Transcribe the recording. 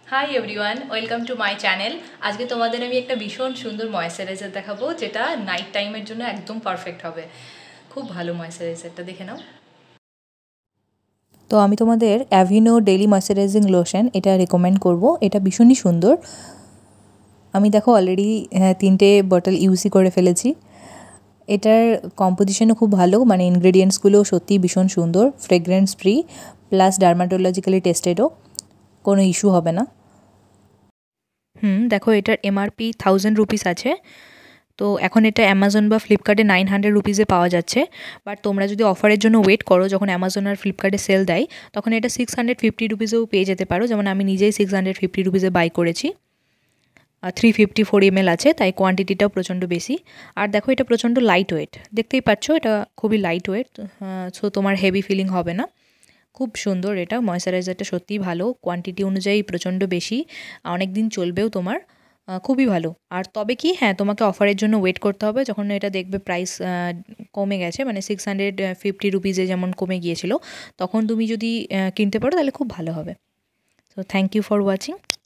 High everyone, welcome to my channel. আজকে তোমাদের আমি একটা ভীষণ সুন্দর ময়েশ্চারাইজার দেখাবো, যেটা নাইট টাইমের জন্য একদম পারফেক্ট হবে। খুব ভালো ময়েশ্চারাইজারটা, দেখে নাও। তো আমি তোমাদের অ্যাভিনো ডেইলি ময়েশ্চারাইজিং লোশন এটা রেকমেন্ড করব। এটা ভীষণই সুন্দর। আমি দেখো অলরেডি 3টে বটল ইউজই করে ফেলেছি। এটার কম্পোজিশনও খুব ভালো, মানে ইনগ্রেডিয়েন্টসগুলো সত্যিই ভীষণ সুন্দর, ফ্রেগ্রেন্স ফ্রি প্লাস ডার্মাটোলজিক্যালি টেস্টেডও, কোনো ইস্যু হবে না। দেখো এটার এমআরপি 1000 রুপিস আছে। তো এখন এটা অ্যামাজন বা ফ্লিপকার্টে 900 রুপিসে পাওয়া যাচ্ছে। বাট তোমরা যদি অফারের জন্য ওয়েট করো, যখন অ্যামাজন আর ফ্লিপকার্টে সেল দেয়, তখন এটা 650 রুপিসেও পেয়ে যেতে পারো। যেমন আমি নিজেই 650 রুপিসে বাই করেছি। 354 ml আছে, তাই কোয়ান্টিটিটাও প্রচণ্ড বেশি। আর দেখো এটা প্রচণ্ড লাইট ওয়েট, দেখতেই পাচ্ছ এটা খুবই লাইট ওয়েট। সো তোমার হেভি ফিলিং হবে না। খুব সুন্দর এটা ময়েশ্চারাইজারটা, সত্যিই ভালো, কোয়ান্টিটি অনুযায়ী প্রচণ্ড বেশি, অনেক দিন চলবেও তোমার, খুবই ভালো। আর তবে কি, হ্যাঁ, তোমাকে অফারের জন্য ওয়েট করতে হবে, যখন এটা দেখবে প্রাইস কমে গেছে, মানে 650 রুপিসে যেমন কমে গিয়েছিল, তখন তুমি যদি কিনতে পারো তাহলে খুব ভালো হবে। So thank you for watching.